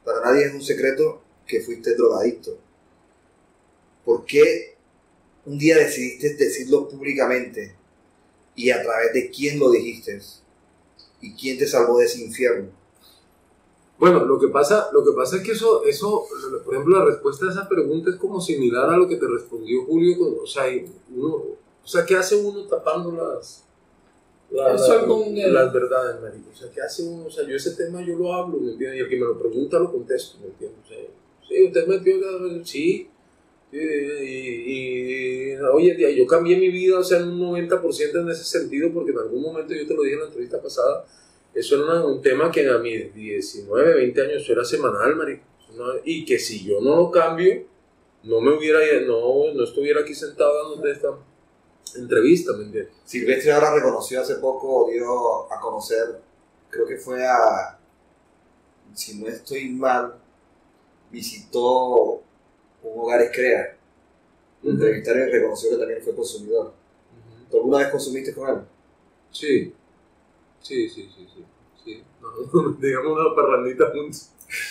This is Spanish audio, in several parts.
Para nadie es un secreto que fuiste drogadicto. ¿Por qué un día decidiste decirlo públicamente? ¿Y a través de quién lo dijiste? ¿Y quién te salvó de ese infierno? Bueno, lo que pasa es que eso, por ejemplo, la respuesta a esa pregunta es como similar a lo que te respondió Julio. O sea, ¿qué hace uno tapando las verdades, marico? O sea, ¿qué hace uno? O sea, yo ese tema yo lo hablo, ¿me entiendes? Y el que me lo pregunta lo contesto, ¿me entiendes? O sea, sí, usted metió, sí. Y hoy en día yo cambié mi vida, o sea, en un 90% en ese sentido, porque en algún momento, yo te lo dije en la entrevista pasada, eso era un tema que a mis 19, 20 años eso era semanal, marico. Y que si yo no lo cambio, no estuviera aquí sentado dando esta entrevista, ¿me entiendes? Silvestre ahora reconoció hace poco, dio a conocer, creo que fue si no estoy mal, visitó un Hogares Crea. Lo entrevistaron y reconoció que también fue consumidor. ¿Tú alguna vez consumiste con él? Sí. No, digamos una parrandita juntos.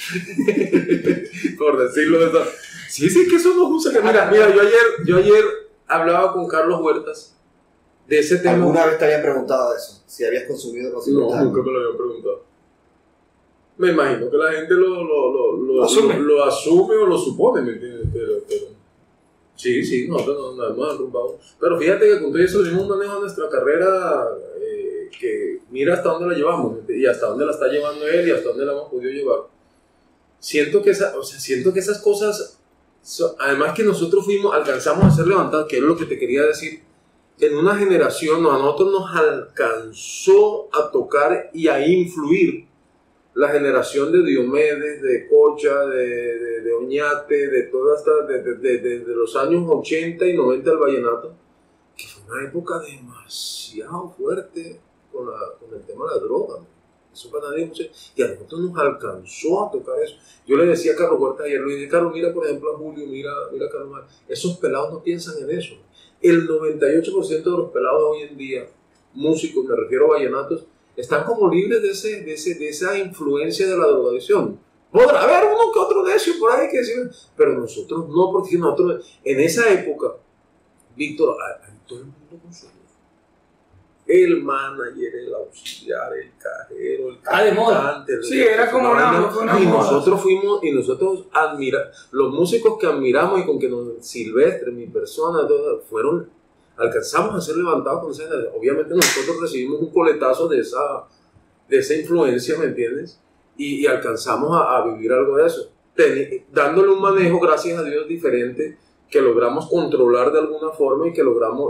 Por decirlo de esa. Sí, que eso no usa. Mira, yo ayer hablaba con Carlos Huertas de ese tema. ¿Alguna vez te habían preguntado eso? Si habías consumido con Silvestre. No, nunca me lo habían preguntado. Me imagino que la gente lo asume o lo supone, ¿me entiendes? Pero sí, nosotros nos hemos arrumbado. Pero fíjate que con todo eso tenemos un manejo de nuestra carrera que mira hasta dónde la llevamos y hasta dónde la está llevando él y hasta dónde la hemos podido llevar. Siento que esas cosas, además que nosotros alcanzamos a ser levantados, que es lo que te quería decir, en una generación a nosotros nos alcanzó a tocar y a influir la generación de Diomedes, de Cocha, de Oñate, de toda esta, de los años 80 y 90 del vallenato, que fue una época demasiado fuerte con el tema de la droga. Eso para nadie, y a nosotros nos alcanzó a tocar eso. Yo le decía a Carlos Huerta ayer, le dije, Carlos, mira por ejemplo a Julio, mira a Carlos, esos pelados no piensan en eso. El 98% de los pelados hoy en día, músicos, me refiero a vallenatos, están como libres de esa influencia de la drogadicción. Podrá haber uno que otro necio por ahí que decir, pero nosotros no, porque nosotros en esa época, Víctor, todo el mundo consumía. El manager, el auxiliar, el cajero, el cantante. Sí, era como una y nosotros admiramos, los músicos que admiramos y con que Silvestre, mi persona, alcanzamos a ser levantados con esa. Obviamente nosotros recibimos un coletazo de esa influencia, ¿me entiendes? Y alcanzamos a vivir algo de eso, dándole un manejo, gracias a Dios, diferente, que logramos controlar de alguna forma y que logramos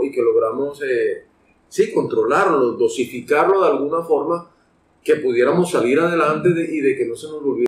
controlarlo, dosificarlo de alguna forma, que pudiéramos salir adelante y de que no se nos olvide.